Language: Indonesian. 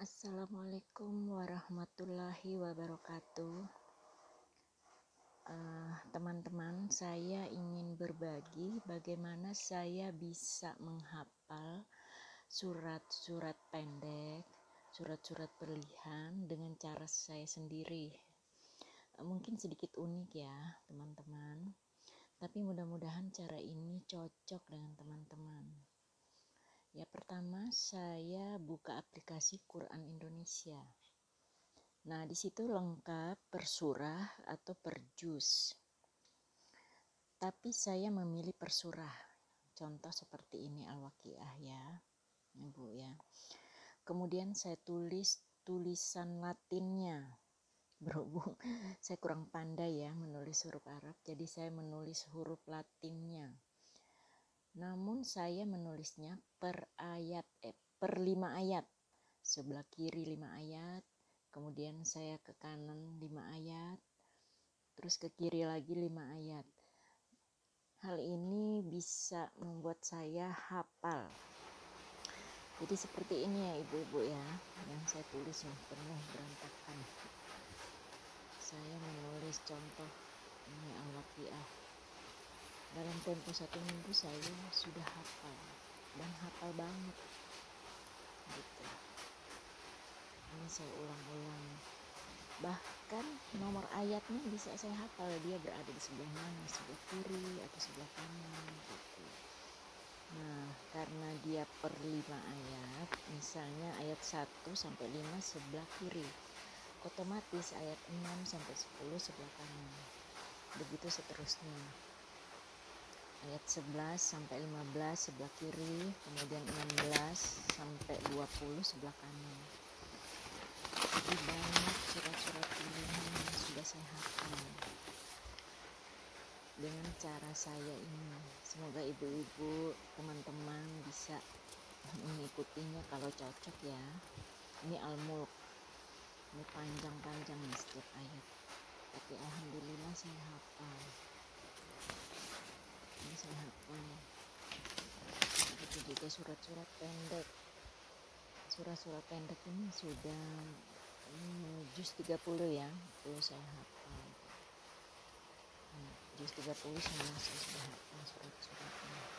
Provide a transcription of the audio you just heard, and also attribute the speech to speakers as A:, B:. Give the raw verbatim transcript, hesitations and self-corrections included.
A: Assalamualaikum warahmatullahi wabarakatuh. Uh, teman-teman, saya ingin berbagi bagaimana saya bisa menghafal surat-surat pendek, surat-surat berlian dengan cara saya sendiri. Uh, mungkin sedikit unik ya, teman-teman. Tapi mudah-mudahan cara ini cocok dengan teman-teman. Ya, pertama saya buka aplikasi Quran Indonesia. Nah, di situ lengkap per surah atau per juz. Tapi saya memilih per surah. Contoh seperti ini Al-Waqiah ya, Ibu ya. Kemudian saya tulis tulisan Latinnya. Berhubung saya kurang pandai ya menulis huruf Arab, jadi saya menulis huruf Latinnya. Namun saya menulisnya per ayat, eh, per lima ayat. Sebelah kiri lima ayat, kemudian saya ke kanan lima ayat, terus ke kiri lagi lima ayat. Hal ini bisa membuat saya hafal. Jadi seperti ini ya ibu-ibu ya, yang saya tulis nih penuh berantakan. Saya menulis contoh ini Al-Waqiah. Dalam tempo satu minggu saya sudah hafal dan hafal banget gitu. Ini saya ulang-ulang, bahkan nomor ayatnya bisa saya hafal, dia berada di sebelah mana, sebelah kiri atau sebelah kanan gitu. Nah, karena dia per lima ayat, misalnya ayat satu sampai lima sebelah kiri, otomatis ayat enam sampai sepuluh sebelah kanan, begitu seterusnya. Ayat sebelas sampai lima belas sebelah kiri, kemudian enam belas sampai dua puluh sebelah kanan. Jadi banyak surat-surat pilihan yang sudah saya hafal dengan cara saya ini. Semoga ibu-ibu, teman-teman bisa mengikutinya kalau cocok ya. Ini Al-Mulk, ini panjang-panjang nih setiap ayat, tapi alhamdulillah saya hafal. Ini saya hafal. Itu juga surat-surat pendek. Surat-surat pendek ini sudah Hmm, juz tiga puluh ya, itu saya hafal. Nah, juz tiga puluh semua saya sudah hafal surat-suratnya.